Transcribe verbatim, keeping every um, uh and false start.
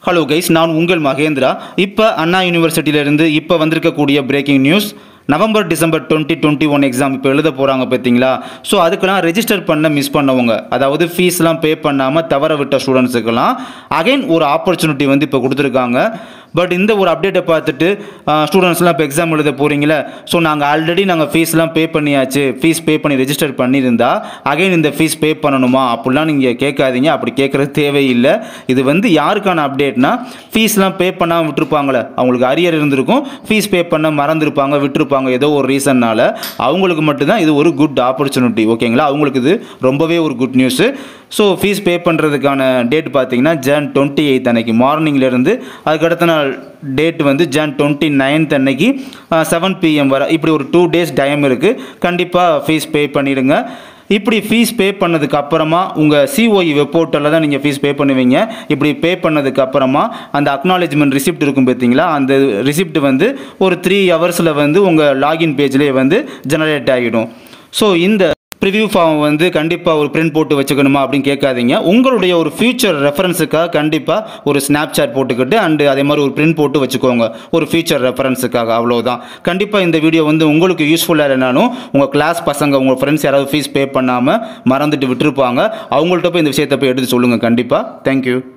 Hello guys, நான் உங்கள் மகேந்திரா. இப்போ அண்ணா யூனிவர்சிட்டியிலேருந்து இப்போ வந்திருக்கக்கூடிய breaking news. November December twenty twenty one exam இப்போ எழுத போகிறாங்க பார்த்தீங்களா? ஸோ அதுக்கெல்லாம் ரெஜிஸ்டர் பண்ண மிஸ் பண்ணவங்க, அதாவது ஃபீஸ்லாம் பே பண்ணாமல் தவற விட்ட ஸ்டூடெண்ட்ஸுக்கெல்லாம் அகைன் ஒரு ஆப்பர்ச்சுனிட்டி வந்து இப்போ கொடுத்துருக்காங்க. பட் இந்த ஒரு அப்டேட்டை பார்த்துட்டு ஸ்டூடெண்ட்ஸ்லாம் இப்போ எக்ஸாம் எழுத போகிறீங்களே, ஸோ நாங்கள் ஆல்ரெடி நாங்கள் ஃபீஸ்லாம் பே பண்ணியாச்சு, ஃபீஸ் பே பண்ணி ரெஜிஸ்டர் பண்ணியிருந்தா அகைன் இந்த ஃபீஸ் பே பண்ணணுமா அப்படிலாம் நீங்கள் கேட்காதீங்க. அப்படி கேட்குறது தேவையில்லை. இது வந்து யாருக்கான அப்டேட்னா, ஃபீஸ்லாம் பே பண்ணாமல் விட்டுருப்பாங்களே, அவங்களுக்கு அரியர் இருந்திருக்கும், ஃபீஸ் பே பண்ண மறந்துருப்பாங்க, விட்டுருப்பாங்க ஏதோ ஒரு ரீசன்னால, அவங்களுக்கு மட்டும்தான் இது ஒரு குட் ஆப்பர்ச்சுனிட்டி. ஓகேங்களா? அவங்களுக்கு இது ரொம்பவே ஒரு good news. So fees pay பண்ணுறதுக்கான டேட் பார்த்தீங்கன்னா ஜான் டுவெண்ட்டி எயித் அன்னைக்கு மார்னிங்லேருந்து, அதுக்கு அடுத்த நாள் டேட் வந்து ஜான் டுவெண்ட்டி நைன்த் அன்னைக்கு செவன் பிஎம் வரை, இப்படி ஒரு டூ டேஸ் டைம் இருக்குது. கண்டிப்பாக ஃபீஸ் பே பண்ணிடுங்க. இப்படி ஃபீஸ் பே பண்ணதுக்கு அப்புறமா உங்கள் சிஓஇ வெப் போர்ட்டலில் தான் நீங்கள் ஃபீஸ் பே பண்ணுவீங்க. இப்படி பே பண்ணதுக்கு அப்புறமா அந்த அக்னாலேஜ்மெண்ட் ரிசிப்ட் இருக்கும் பார்த்தீங்களா, அந்த ரிசிப்ட் வந்து ஒரு த்ரீ ஹவர்ஸில் வந்து உங்கள் லாகின் பேஜ்லேயே வந்து ஜெனரேட் ஆகிடும். ஸோ இந்த ப்ரிவ்யூ ஃபார்ம் வந்து கண்டிப்பாக ஒரு பிரிண்ட் போட்டு வச்சுக்கணுமா அப்படின்னு கேட்காதீங்க. உங்களுடைய ஒரு ஃபியூச்சர் ரெஃபரன்ஸுக்காக கண்டிப்பாக ஒரு ஸ்னாப்சாட் போட்டுக்கிட்டு அண்டு அதே மாதிரி ஒரு பிரிண்ட் போட்டு வச்சுக்கோங்க, ஒரு ஃபியூச்சர் ரெஃபரன்ஸுக்காக. அவ்வளோதான். கண்டிப்பாக இந்த வீடியோ வந்து உங்களுக்கு யூஸ்ஃபுல்லாக இல்லைனாலும் உங்கள் கிளாஸ் பசங்க, உங்கள் ஃப்ரெண்ட்ஸ் யாராவது ஃபீஸ் பே பண்ணாமல் மறந்துட்டு விட்டுருப்பாங்க, அவங்கள்ட்ட போய் இந்த விஷயத்தை போய் எடுத்து சொல்லுங்கள். கண்டிப்பாக. தேங்க்யூ.